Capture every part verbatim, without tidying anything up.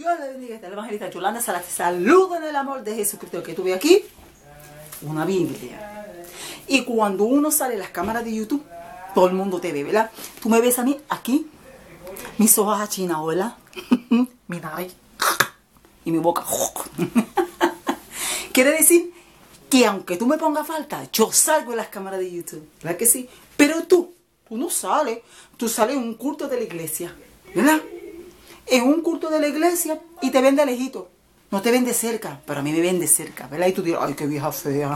Dios le bendiga, esta es la evangelista Yolanda Salas. Saludo en el amor de Jesucristo. Que tuve aquí una Biblia. Y cuando uno sale a las cámaras de YouTube, todo el mundo te ve, ¿verdad? Tú me ves a mí aquí, mis ojos achinados, ¿verdad? Mi nariz y mi boca. Quiere decir que aunque tú me pongas falta, yo salgo en las cámaras de YouTube, ¿verdad que sí? Pero tú, tú no sales, tú sales en un culto de la iglesia, ¿verdad? En un culto de la iglesia y te ven de lejito. No te ven de cerca, pero a mí me ven de cerca, ¿verdad? Y tú dirás, ay, qué vieja fea.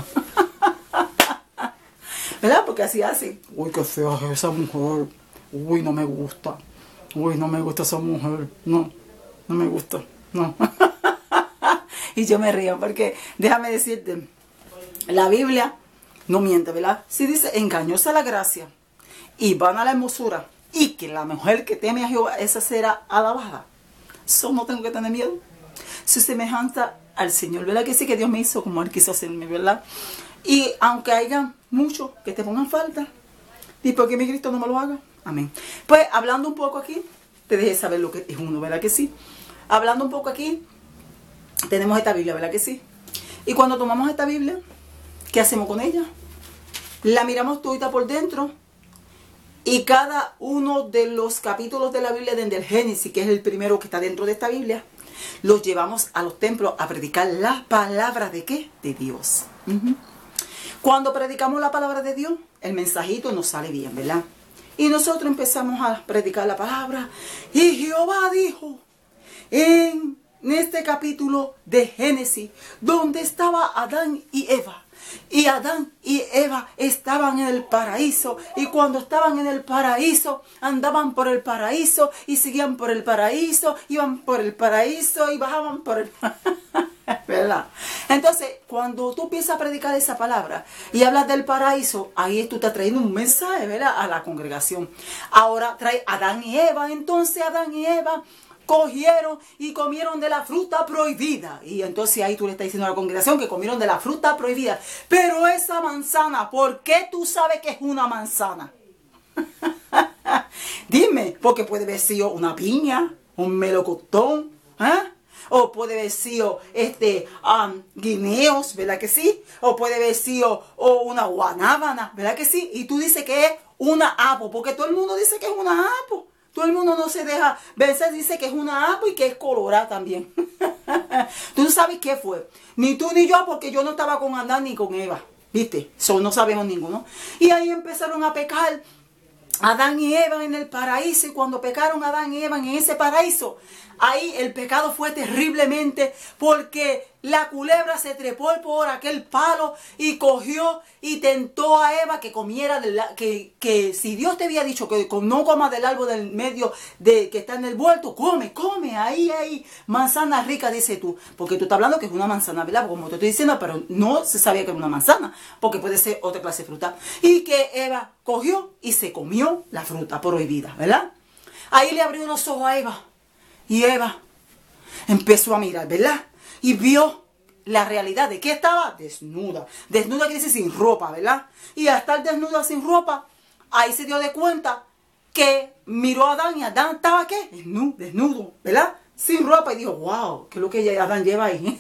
¿Verdad? Porque así hace. Uy, qué fea es esa mujer. Uy, no me gusta. Uy, no me gusta esa mujer. No, no me gusta. No. Y yo me río porque, déjame decirte, la Biblia no miente, ¿verdad? Si dice, engañosa la gracia y van a la hermosura, y que la mujer que teme a Jehová, esa será alabada. Eso no tengo que tener miedo. Su semejanza al Señor, ¿verdad? Que sí, que Dios me hizo como Él quiso hacerme, ¿verdad? Y aunque haya muchos que te pongan falta, ¿y por qué mi Cristo no me lo haga? Amén. Pues hablando un poco aquí, te dejé saber lo que es uno, ¿verdad que sí? Hablando un poco aquí, tenemos esta Biblia, ¿verdad que sí? Y cuando tomamos esta Biblia, ¿qué hacemos con ella? La miramos todita por dentro. Y cada uno de los capítulos de la Biblia, desde el Génesis, que es el primero que está dentro de esta Biblia, los llevamos a los templos a predicar la palabra de ¿qué? De Dios. Uh-huh. Cuando predicamos la palabra de Dios, el mensajito nos sale bien, ¿verdad? Y nosotros empezamos a predicar la palabra. Y Jehová dijo en este capítulo de Génesis, donde estaba Adán y Eva. Y Adán y Eva estaban en el paraíso. Y cuando estaban en el paraíso, andaban por el paraíso y seguían por el paraíso, iban por el paraíso y bajaban por el ¿verdad? Entonces, cuando tú empiezas a predicar esa palabra y hablas del paraíso, ahí tú estás trayendo un mensaje, ¿verdad? A la congregación. Ahora trae Adán y Eva. Entonces Adán y Eva cogieron y comieron de la fruta prohibida. Y entonces ahí tú le estás diciendo a la congregación que comieron de la fruta prohibida. Pero esa manzana, ¿por qué tú sabes que es una manzana? Dime, porque puede haber sido una piña, un melocotón, ¿eh? O puede haber sido este, um, guineos, ¿verdad que sí? O puede haber sido o una guanábana, ¿verdad que sí? Y tú dices que es una apo, porque todo el mundo dice que es una apo. Todo el mundo no se deja vencer, dice que es una apo y que es colorada también. Tú no sabes qué fue. Ni tú ni yo, porque yo no estaba con Adán ni con Eva. ¿Viste? Eso no sabemos ninguno. Y ahí empezaron a pecar Adán y Eva en el paraíso. Y cuando pecaron Adán y Eva en ese paraíso, ahí el pecado fue terriblemente, porque la culebra se trepó por aquel palo y cogió y tentó a Eva que comiera, de la, que, que si Dios te había dicho que no comas del árbol del medio de, que está en el huerto, come, come, ahí, ahí, manzana rica, dice tú, porque tú estás hablando que es una manzana, ¿verdad? Como te estoy diciendo, pero no se sabía que era una manzana, porque puede ser otra clase de fruta. Y que Eva cogió y se comió la fruta prohibida, ¿verdad? Ahí le abrió los ojos a Eva. Y Eva empezó a mirar, ¿verdad? Y vio la realidad de que estaba desnuda. Desnuda quiere decir sin ropa, ¿verdad? Y al estar desnuda sin ropa, ahí se dio de cuenta que miró a Adán y Adán estaba, ¿qué? Desnudo, desnudo, ¿verdad? Sin ropa. Y dijo, wow, ¿qué es lo que ella, Adán lleva ahí?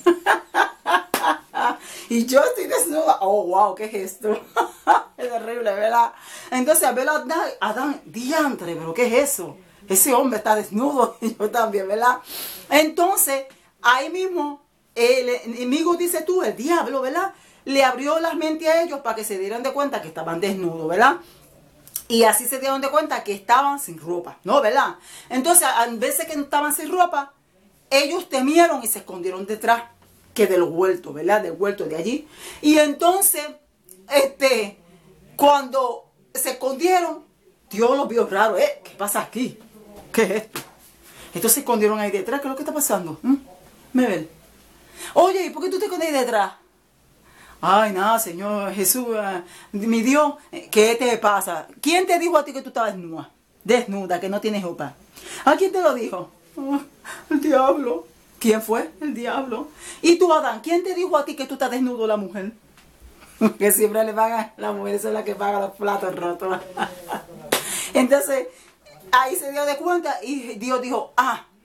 Y yo estoy desnuda. Oh, wow, ¿qué es esto? Es terrible, ¿verdad? Entonces, a ver a Adán, Adán, diantre, ¿pero qué es eso? Ese hombre está desnudo y yo también, ¿verdad? Entonces, ahí mismo, el enemigo, dice tú, el diablo, ¿verdad? Le abrió las mentes a ellos para que se dieran de cuenta que estaban desnudos, ¿verdad? Y así se dieron de cuenta que estaban sin ropa, ¿no? ¿Verdad? Entonces, a veces que estaban sin ropa, ellos temieron y se escondieron detrás que del huerto, ¿verdad? Del huerto de allí. Y entonces, este, cuando se escondieron, Dios los vio raro. ¿Eh? ¿Qué pasa aquí? ¿Qué es esto? Entonces se escondieron ahí detrás. ¿Qué es lo que está pasando? ¿Mm? ¿Me ven? Oye, ¿y por qué tú te escondes ahí detrás? Ay, nada, Señor Jesús, uh, mi Dios, ¿qué te pasa? ¿Quién te dijo a ti que tú estabas desnuda? Desnuda, que no tienes ropa. ¿A quién te lo dijo? Oh, el diablo. ¿Quién fue? El diablo. ¿Y tú, Adán? ¿Quién te dijo a ti que tú estás desnudo, la mujer? Que siempre le pagan, la mujer es la que paga los platos rotos. Entonces, ahí se dio de cuenta y Dios dijo, ah,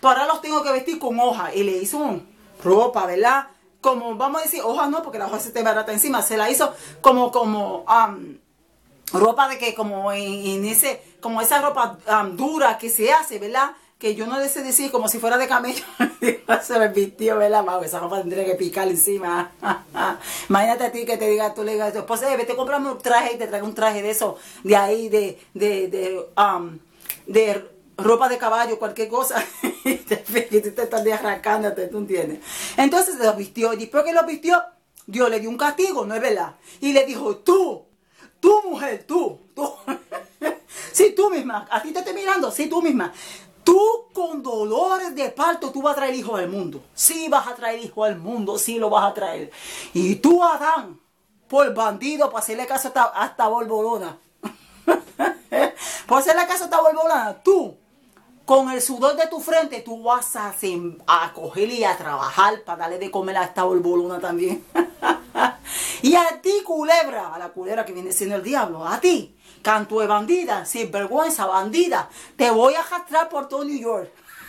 pues ahora los tengo que vestir con hoja. Y le hizo un ropa, ¿verdad? Como, vamos a decir, hojas no, porque la hoja se te barata encima. Se la hizo como, como, um, ropa de que, como en, en ese, como esa ropa um, dura que se hace, ¿verdad? Que yo no le sé decir como si fuera de camello. Se me vistió, ¿verdad? Wow, esa ropa tendría que picar encima. Imagínate a ti que te diga, tú le digas a tu esposa, eh, vete a comprarme un traje y te traigo un traje de eso, de ahí, de, de, de, um, de ropa de caballo, cualquier cosa. Y tú te estás arrancándote, ¿tú entiendes? Entonces se los vistió. Y después que los vistió, Dios le dio un castigo, ¿no es verdad? Y le dijo, tú, tú mujer, tú, tú. Sí, tú misma. A ti te estoy mirando, sí, tú misma. Tú con dolores de parto, tú vas a traer hijo al mundo. Sí vas a traer hijo al mundo, sí lo vas a traer. Y tú, Adán, por bandido, para hacerle caso hasta, hasta Bolbolona. Por hacerle caso hasta Bolbolona, tú, con el sudor de tu frente, tú vas a, a coger y a trabajar para darle de comer a esta Bolbolona también. Y a ti, culebra, a la culebra que viene siendo el diablo, a ti, canto de bandida, sin vergüenza, bandida, te voy a arrastrar por todo New York.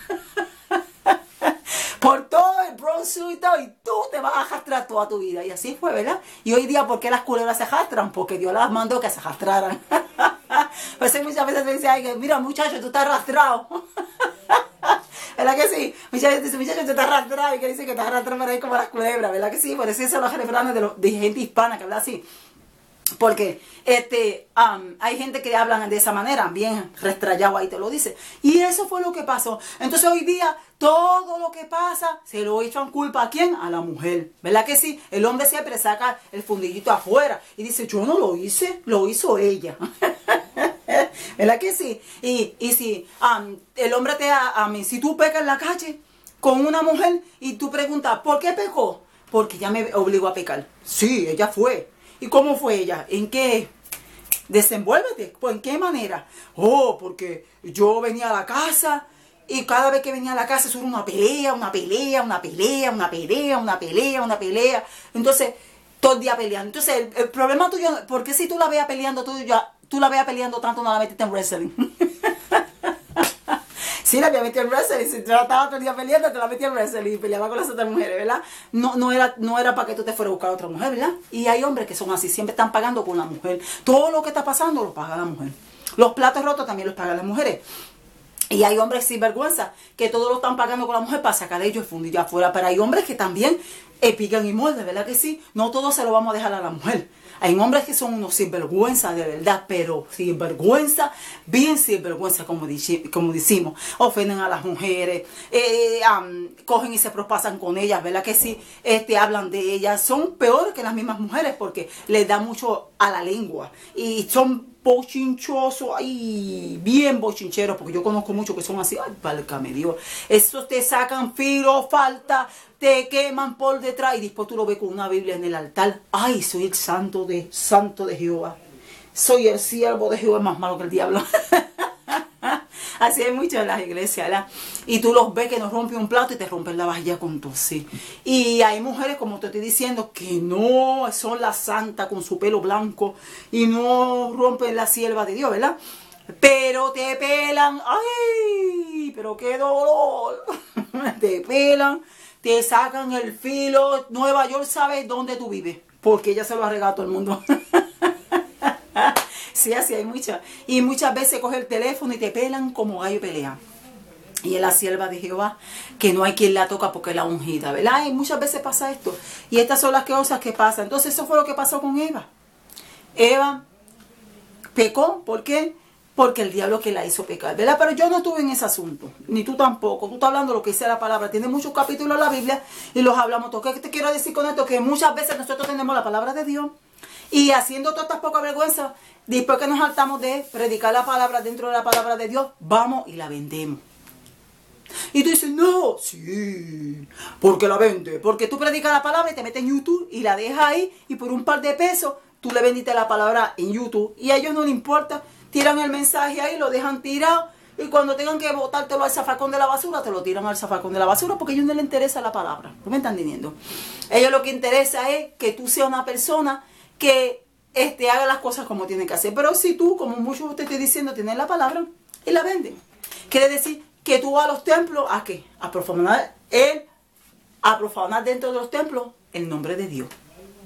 Por todo el Bronx y todo, y tú te vas a arrastrar toda tu vida. Y así fue, ¿verdad? Y hoy día, ¿por qué las culebras se arrastran? Porque Dios las mandó que se arrastraran. Pues muchas veces me dicen, ay, mira, muchacho, tú estás arrastrado. ¿Verdad que sí? Muchas veces dicen, muchacho, tú estás arrastrado. Y que dice que estás arrastrado por ahí como las culebras, ¿verdad que sí? Por eso son los refranes de, los, de gente hispana que habla así. Porque este, um, hay gente que hablan de esa manera, bien restrayado ahí te lo dice. Y eso fue lo que pasó. Entonces hoy día todo lo que pasa se lo echan culpa ¿a quién? A la mujer. ¿Verdad que sí? El hombre siempre saca el fundillito afuera y dice, yo no lo hice, lo hizo ella. ¿Verdad que sí? Y, y si um, el hombre te a, a mí, si tú pecas en la calle con una mujer y tú preguntas, ¿por qué pecó? Porque ella me obligó a pecar. Sí, ella fue. ¿Y cómo fue ella? ¿En qué? Desenvuélvete. ¿Pues en qué manera? Oh, porque yo venía a la casa y cada vez que venía a la casa eso era una pelea, una pelea, una pelea, una pelea, una pelea, una pelea. Entonces, todo el día peleando. Entonces, el, el problema tuyo, ¿por qué si tú la veas peleando, tú, ya, tú la veas peleando tanto, no la metiste en wrestling? Sí, la había metido en wrestling. Si tú estaba todo el día peleando, te la metí en wrestling y peleaba con las otras mujeres, ¿verdad? No, no, era, no era para que tú te fueras a buscar a otra mujer, ¿verdad? Y hay hombres que son así, siempre están pagando con la mujer. Todo lo que está pasando lo paga la mujer. Los platos rotos también los pagan las mujeres. Y hay hombres sin vergüenza que todos lo están pagando con la mujer para sacar de ellos el fundillo afuera. Pero hay hombres que también eh, pican y muerden, ¿verdad que sí? No todo se lo vamos a dejar a la mujer. Hay hombres que son unos sinvergüenza de verdad, pero sinvergüenza, bien sinvergüenza, como, como decimos. Ofenden a las mujeres, eh, um, cogen y se propasan con ellas, ¿verdad que sí? Este, hablan de ellas. Son peores que las mismas mujeres porque les da mucho a la lengua. Y son bochinchosos, ay, bien bochincheros, porque yo conozco muchos que son así, ay, válgame Dios. Esos te sacan filo, falta, te queman por detrás y después tú lo ves con una Biblia en el altar. Ay, soy el santo de, santo de Jehová. Soy el siervo de Jehová, más malo que el diablo. Así hay muchos en las iglesias, ¿verdad? Y tú los ves que nos rompen un plato y te rompen la vajilla con tu sí. Y hay mujeres, como te estoy diciendo, que no son las santas con su pelo blanco y no rompen la sierva de Dios, ¿verdad? Pero te pelan, ¡ay! Pero qué dolor. Te pelan, te sacan el filo. Nueva York sabe dónde tú vives, porque ella se lo ha regalado a todo el mundo. Sí, así hay muchas. Y muchas veces coge el teléfono y te pelan como gallo pelea. Y es la sierva de Jehová, que no hay quien la toca porque es la ungida, ¿verdad? Y muchas veces pasa esto. Y estas son las cosas que pasan. Entonces eso fue lo que pasó con Eva. Eva pecó, ¿por qué? Porque el diablo que la hizo pecar, ¿verdad? Pero yo no estuve en ese asunto, ni tú tampoco. Tú estás hablando de lo que dice la palabra. Tiene muchos capítulos en la Biblia y los hablamos todos. ¿Qué te quiero decir con esto? Que muchas veces nosotros tenemos la palabra de Dios y haciendo todas estas pocas vergüenzas, después que nos saltamos de predicar la palabra dentro de la palabra de Dios, vamos y la vendemos. Y tú dices, no, sí, porque la vende. Porque tú predicas la palabra y te metes en YouTube y la dejas ahí y por un par de pesos tú le vendiste la palabra en YouTube. Y a ellos no les importa, tiran el mensaje ahí, lo dejan tirado y cuando tengan que botártelo al zafacón de la basura, te lo tiran al zafacón de la basura porque a ellos no les interesa la palabra. ¿No me están entendiendo? A ellos lo que interesa es que tú seas una persona que este, haga las cosas como tiene que hacer. Pero si tú, como muchos te estoy diciendo, tienes la palabra y la venden, quiere decir que tú vas a los templos, ¿a qué? A profanar el, a profanar dentro de los templos el nombre de Dios.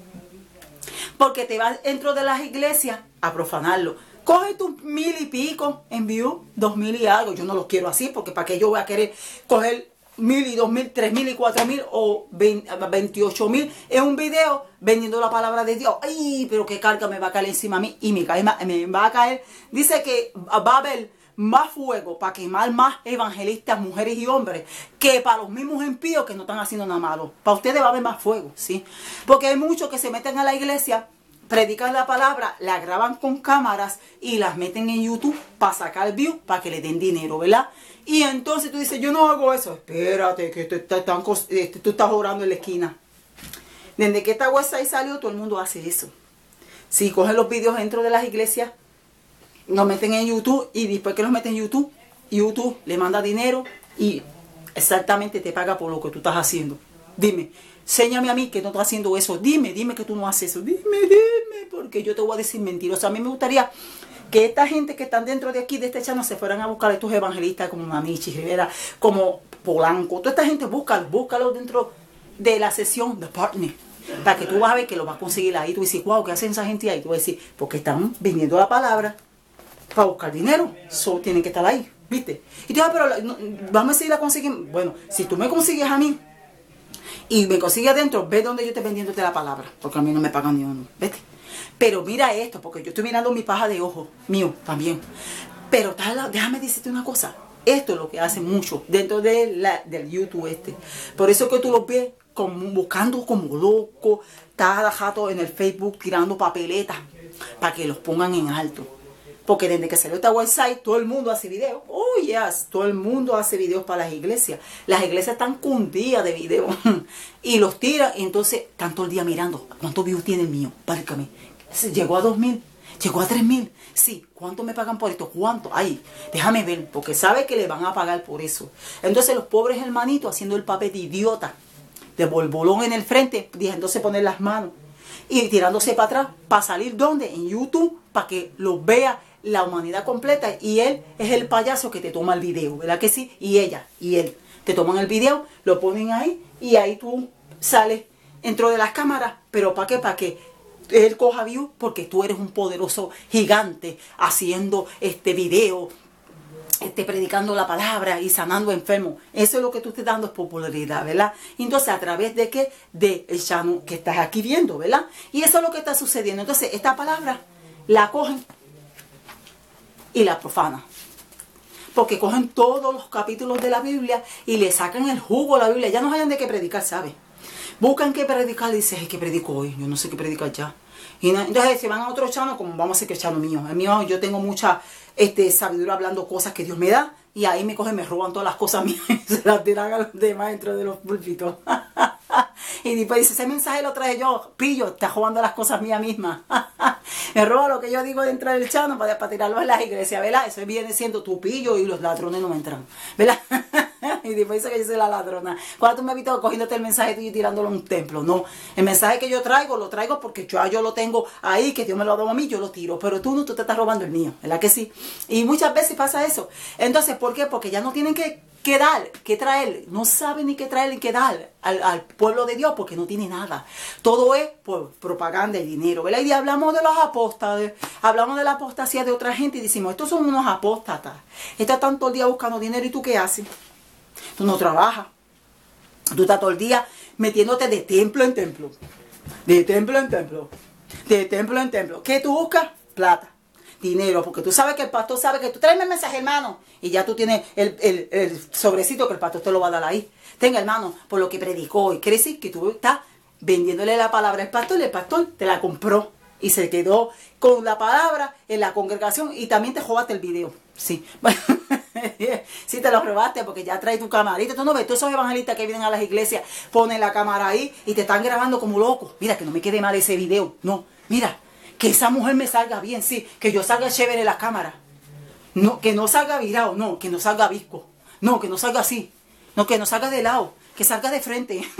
Porque te vas dentro de las iglesias a profanarlo. Coge tus mil y pico en view, dos mil y algo. Yo no lo quiero así, porque para qué yo voy a querer coger mil y dos mil, tres mil y cuatro mil o veintiocho mil en un video vendiendo la palabra de Dios. Ay, pero qué carga me va a caer encima a mí y me, cae, me va a caer. Dice que va a haber más fuego para quemar más evangelistas, mujeres y hombres, que para los mismos impíos que no están haciendo nada malo. Para ustedes va a haber más fuego, ¿sí? Porque hay muchos que se meten a la iglesia, predican la palabra, la graban con cámaras y las meten en YouTube para sacar views, para que le den dinero, ¿verdad? Y entonces tú dices, yo no hago eso. Espérate, que tú estás, tú estás orando en la esquina. Desde que esta website salió, todo el mundo hace eso. Si cogen los vídeos dentro de las iglesias, los meten en YouTube y después que los meten en YouTube, YouTube le manda dinero y exactamente te paga por lo que tú estás haciendo. Dime, enséñame a mí que no estás haciendo eso. Dime, dime que tú no haces eso. Dime, dime, porque yo te voy a decir mentiras. O sea, a mí me gustaría que esta gente que están dentro de aquí, de este channel, se fueran a buscar a estos evangelistas como Mamichi Rivera, como Polanco. Toda esta gente, búscalo, búscalo dentro de la sesión de Partner. Para que tú vas a ver que lo vas a conseguir ahí. Tú dices, wow, ¿qué hacen esa gente ahí? Tú vas a decir, porque están vendiendo la palabra para buscar dinero. So, tienen que estar ahí, ¿viste? Y tú vas, pero no, vamos a seguir la consiguiendo. Bueno, si tú me consigues a mí y me consigues adentro, ve donde yo esté vendiéndote la palabra. Porque a mí no me pagan ni uno, ¿viste? Pero mira esto, porque yo estoy mirando mi paja de ojo, mío también. Pero déjame decirte una cosa. Esto es lo que hacen mucho dentro de la, del YouTube este. Por eso que tú los ves como, buscando como loco, cada rato en el Facebook tirando papeletas para que los pongan en alto. Porque desde que salió esta website, todo el mundo hace videos. Oh, yes, todo el mundo hace videos para las iglesias. Las iglesias están cundidas de videos. Y los tiran, y entonces están todo el día mirando. ¿Cuántos views tiene el mío? Párcame. Llegó a dos mil, llegó a tres mil. Sí, ¿cuánto me pagan por esto? ¿Cuánto? Ay, déjame ver, porque sabe que le van a pagar por eso. Entonces los pobres hermanitos haciendo el papel de idiota, de bolbolón en el frente, dejándose poner las manos y tirándose para atrás, para salir ¿dónde? En YouTube, para que los vea la humanidad completa. Y él es el payaso que te toma el video, ¿verdad que sí? Y ella, y él, te toman el video, lo ponen ahí, y ahí tú sales dentro de las cámaras. ¿Pero para qué? Para que él coja view, porque tú eres un poderoso gigante haciendo este video, este, predicando la palabra y sanando enfermos. Eso es lo que tú estás dando, es popularidad, ¿verdad? Entonces, ¿a través de qué? De el channel que estás aquí viendo, ¿verdad? Y eso es lo que está sucediendo. Entonces, esta palabra la cogen y la profanan. Porque cogen todos los capítulos de la Biblia y le sacan el jugo a la Biblia. Ya no hayan de qué predicar, ¿sabes? Buscan qué predicar y dicen, ay, ¿qué predico hoy? Yo no sé qué predicar ya. Y no, entonces se van a otro chano, como vamos a hacer que el chano mío. El mío, yo tengo mucha este, sabiduría hablando cosas que Dios me da. Y ahí me cogen, me roban todas las cosas mías y se las tiran a los demás dentro de los púlpitos. Y después dice, ese mensaje lo traje yo, pillo, está robando las cosas mías mismas. Me roba lo que yo digo dentro del chano para, para tirarlo en las iglesias, ¿verdad? Eso viene siendo tu pillo y los ladrones no me entran, ¿verdad? Y después dice que yo soy la ladrona. Cuando tú me has visto cogiéndote el mensaje tuyo y tirándolo en un templo, no. El mensaje que yo traigo, lo traigo porque yo, yo lo tengo ahí, que Dios me lo ha dado a mí, yo lo tiro. Pero tú no, tú te estás robando el mío, ¿verdad que sí? Y muchas veces pasa eso. Entonces, ¿por qué? Porque ya no tienen que, que dar, que traer. No saben ni qué traer ni qué dar al, al pueblo de Dios porque no tiene nada. Todo es por propaganda y dinero, ¿verdad? Y hablamos de los apóstatas, hablamos de la apostasía de otra gente y decimos, estos son unos apóstatas. Están tanto el día buscando dinero y ¿tú qué haces? Tú no trabajas. Tú estás todo el día metiéndote de templo en templo. De templo en templo. De templo en templo. ¿Qué tú buscas? Plata. Dinero. Porque tú sabes que el pastor sabe que tú traes el mensaje, hermano. Y ya tú tienes el, el, el sobrecito que el pastor te lo va a dar ahí. Tenga, hermano, por lo que predicó. Y quiere decir que tú estás vendiéndole la palabra al pastor y el pastor te la compró. Y se quedó con la palabra en la congregación y también te robaste el video. Sí. Sí te lo robaste porque ya traes tu camarita. Tú no ves, todos esos evangelistas que vienen a las iglesias ponen la cámara ahí y te están grabando como loco. Mira, que no me quede mal ese video. No, mira, que esa mujer me salga bien, sí. Que yo salga chévere en la cámara. No, que no salga virado, no, que no salga visco. No, que no salga así. No, que no salga de lado, que salga de frente.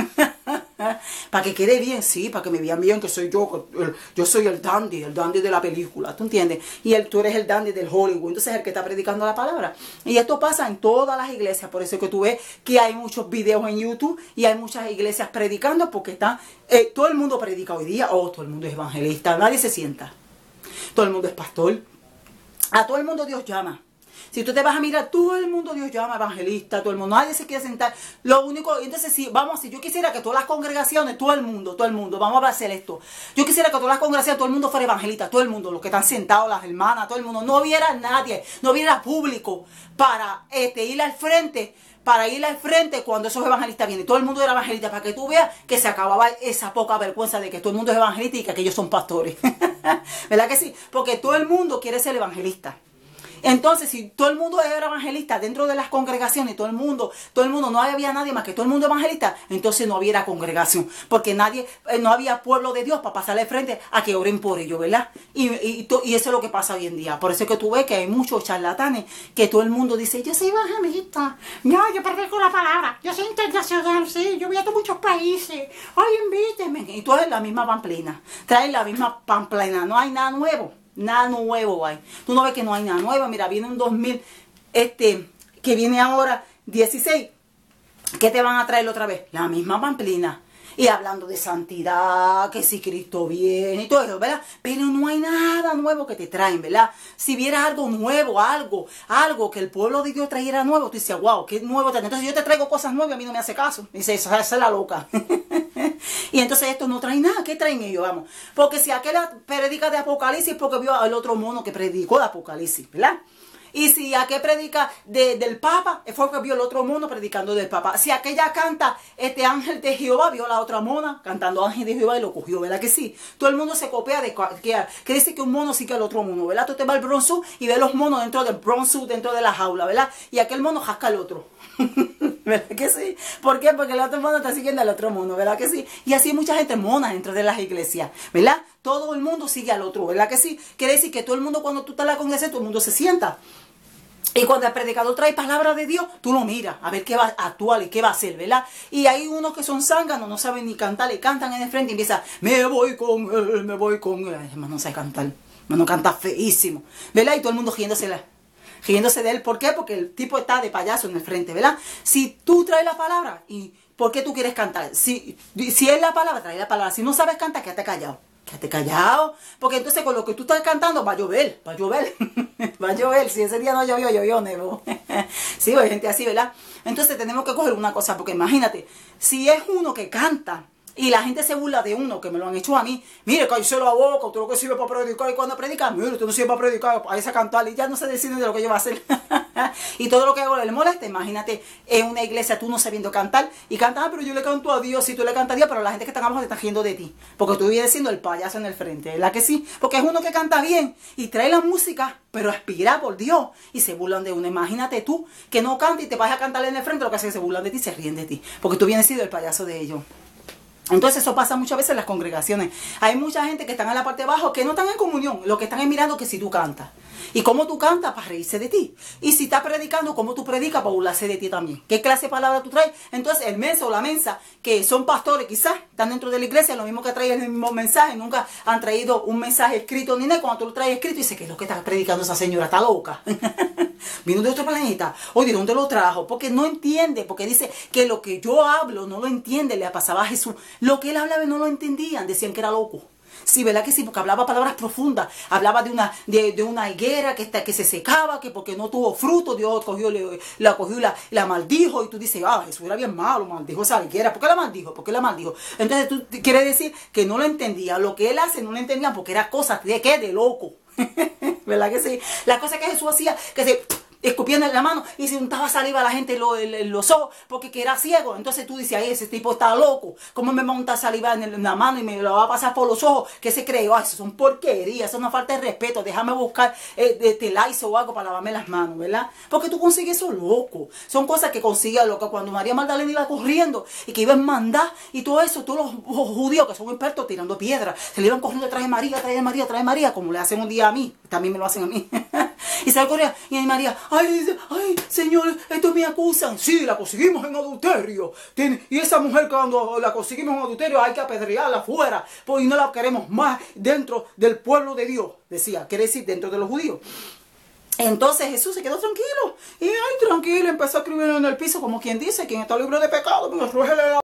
Para que quede bien, sí, para que me vean bien que soy yo, que yo soy el dandy, el dandy de la película, ¿tú entiendes? Y el, tú eres el dandy del Hollywood, entonces es el que está predicando la palabra. Y esto pasa en todas las iglesias, por eso es que tú ves que hay muchos videos en YouTube y hay muchas iglesias predicando, porque están, eh, todo el mundo predica hoy día, oh, todo el mundo es evangelista, nadie se sienta, todo el mundo es pastor, a todo el mundo Dios llama. Si tú te vas a mirar, todo el mundo Dios llama evangelista, todo el mundo, nadie se quiere sentar. Lo único, entonces si, vamos, si yo quisiera que todas las congregaciones, todo el mundo, todo el mundo, vamos a hacer esto. Yo quisiera que todas las congregaciones, todo el mundo fuera evangelista, todo el mundo, los que están sentados, las hermanas, todo el mundo, no hubiera nadie, no hubiera público para este, ir al frente, para ir al frente cuando esos evangelistas vienen. Todo el mundo era evangelista, para que tú veas que se acababa esa poca vergüenza de que todo el mundo es evangelista y que aquellos son pastores. ¿Verdad que sí? Porque todo el mundo quiere ser evangelista. Entonces, si todo el mundo era evangelista dentro de las congregaciones, todo el mundo, todo el mundo, no había nadie más que todo el mundo evangelista, entonces no había congregación, porque nadie, no había pueblo de Dios para pasarle frente a que oren por ellos, ¿verdad? Y, y, y eso es lo que pasa hoy en día. Por eso es que tú ves que hay muchos charlatanes que todo el mundo dice, yo soy evangelista, no, yo predico la palabra, yo soy internacional, sí, yo viajo a muchos países, ay, invítenme. Y tú eres la misma pamplina, traes la misma pamplina, no hay nada nuevo. Nada nuevo hay. Tú no ves que no hay nada nuevo. Mira, viene un dos mil, este, que viene ahora dieciséis. ¿Qué te van a traer otra vez? La misma pamplina. Y hablando de santidad, que si Cristo viene y todo eso, ¿verdad? Pero no hay nada nuevo que te traen, ¿verdad? Si vieras algo nuevo, algo, algo que el pueblo de Dios trajera nuevo, tú dices, wow, qué nuevo. Entonces yo te traigo cosas nuevas y a mí no me hace caso. Dice, esa es la loca. Y entonces esto no trae nada. ¿Qué traen ellos? Vamos. Porque si aquel predica de Apocalipsis, porque vio al otro mono que predicó de Apocalipsis, ¿verdad? Y si aquel predica de, del Papa, fue porque vio el otro mono predicando del Papa. Si aquella canta este ángel de Jehová, vio la otra mona cantando ángel de Jehová y lo cogió, ¿verdad que sí? Todo el mundo se copia de que, que dice que un mono sí que el otro mono, ¿verdad? Tú te vas al Bronx Zoo y ves los monos dentro del Bronx Zoo, dentro de la jaula, ¿verdad? Y aquel mono jasca al otro. ¿Verdad que sí? ¿Por qué? Porque el otro mono está siguiendo al otro mono, ¿verdad que sí? Y así mucha gente mona dentro de las iglesias, ¿verdad? Todo el mundo sigue al otro, ¿verdad que sí? Quiere decir que todo el mundo, cuando tú estás en la congregación, todo el mundo se sienta. Y cuando el predicador trae palabra de Dios, tú lo miras a ver qué va a actuar y qué va a hacer, ¿verdad? Y hay unos que son zánganos, no saben ni cantar, le cantan en el frente y empieza, me voy con él, me voy con él. Hermano, no sabe cantar, hermano, canta feísimo, ¿verdad? Y todo el mundo riéndose, riéndose de él. ¿Por qué? Porque el tipo está de payaso en el frente, ¿verdad? Si tú traes la palabra, ¿y por qué tú quieres cantar? Si, si es la palabra, trae la palabra. Si no sabes cantar, quédate callado. Quédate callado, porque entonces con lo que tú estás cantando va a llover, va a llover, va a llover. Si ese día no llovió, llovió, nevo. Sí, hay gente así, ¿verdad? Entonces tenemos que coger una cosa, porque imagínate, si es uno que canta y la gente se burla de uno, que me lo han hecho a mí, mire, cállese la boca, usted lo que sirve para predicar, y cuando predica, mire, usted no sirve para predicar, a esa cantar, y ya no se decide de lo que yo voy a hacer. Y todo lo que hago le molesta. Imagínate, en una iglesia tú no sabiendo cantar, y cantas, ah, pero yo le canto a Dios, si tú le cantas a Dios, pero la gente que está abajo te está riendo de ti, porque tú vienes siendo el payaso en el frente, ¿verdad que sí? Porque es uno que canta bien, y trae la música, pero aspira por Dios, y se burlan de uno. Imagínate tú, que no canta y te vas a cantarle en el frente, lo que hace es que se burlan de ti, se ríen de ti, porque tú vienes siendo el payaso de ellos. Entonces eso pasa muchas veces en las congregaciones. Hay mucha gente que están en la parte de abajo que no están en comunión. Lo que están es mirando que si tú cantas. Y cómo tú cantas para reírse de ti. Y si estás predicando, cómo tú predicas para burlarse de ti también. ¿Qué clase de palabra tú traes? Entonces el mensa o la mensa, que son pastores quizás, están dentro de la iglesia, lo mismo que traen el mismo mensaje. Nunca han traído un mensaje escrito ni nada. Cuando tú lo traes escrito, dice, ¿qué es lo que está predicando esa señora? Está loca. Vino de otro planeta. Oye, ¿de dónde lo trajo? Porque no entiende. Porque dice que lo que yo hablo no lo entiende. Le pasaba a Jesús. Lo que él hablaba no lo entendían. Decían que era loco. Sí, ¿verdad que sí? Porque hablaba palabras profundas. Hablaba de una, de, de una higuera que, está, que se secaba, que porque no tuvo fruto, Dios cogió, le, la cogió y la, la maldijo. Y tú dices, ah, Jesús era bien malo, maldijo esa higuera. ¿Por qué la maldijo? ¿Por qué la maldijo? Entonces tú quieres decir que no lo entendía. Lo que él hace no lo entendía porque era cosa de qué, de loco. ¿Verdad que sí? La cosa que Jesús hacía, que se escupiendo en la mano y se untaba saliva a la gente en lo, en los ojos porque que era ciego. Entonces tú dices, ay, ese tipo está loco, ¿cómo me monta saliva en, el, en la mano y me lo va a pasar por los ojos? ¿Qué se cree? Ay, eso son porquerías, eso es una falta de respeto, déjame buscar eh, este Lysol o algo para lavarme las manos, ¿verdad? Porque tú consigues eso loco, son cosas que consigues loco. Cuando María Magdalena iba corriendo y que iba a mandar y todo eso, todos los, los judíos que son expertos tirando piedras, se le iban corriendo, trae María, trae María, trae María, como le hacen un día a mí, también me lo hacen a mí. Y sale corriendo. Y ahí María, ay, dice, ay, Señor, estos me acusan. Sí, la conseguimos en adulterio. Tiene, y esa mujer cuando la conseguimos en adulterio hay que apedrearla afuera. Pues no la queremos más dentro del pueblo de Dios. Decía, quiere decir dentro de los judíos. Entonces Jesús se quedó tranquilo. Y ay, tranquilo, empezó a escribir en el piso como quien dice, quien está libre de pecado, me arrójele la